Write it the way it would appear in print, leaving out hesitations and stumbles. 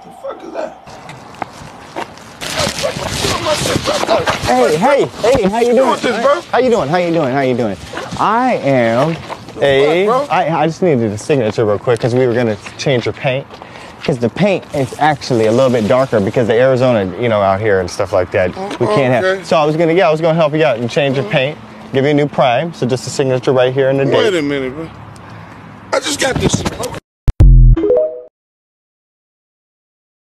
The fuck is that? Hey, how you doing? How you doing? I am I just needed a signature real quick because we were gonna change your paint. Because the paint is actually a little bit darker because the Arizona, you know, out here and stuff like that. We can't have. So I was gonna help you out and change your paint, give you a new prime. So just a signature right here in the date. Wait a minute, bro. I just got this.